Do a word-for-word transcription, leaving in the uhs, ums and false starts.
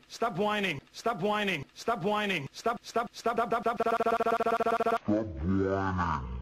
Stop whining. Stop whining. Stop whining. Stop, stop, stop, stop, stop, stop, stop, stop, stop, stop, stop, stop, Stop whining.